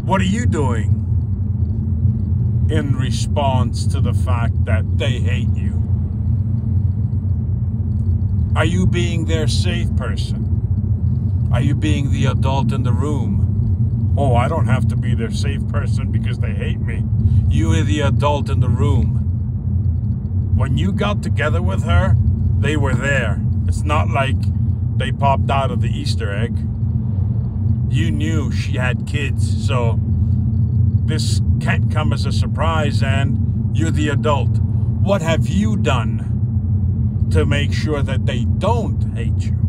What are you doing in response to the fact that they hate you? Are you being their safe person? Are you being the adult in the room? Oh, I don't have to be their safe person because they hate me. You are the adult in the room. When you got together with her, they were there. It's not like they popped out of the Easter egg. You knew she had kids, so this can't come as a surprise, and you're the adult. What have you done to make sure that they don't hate you?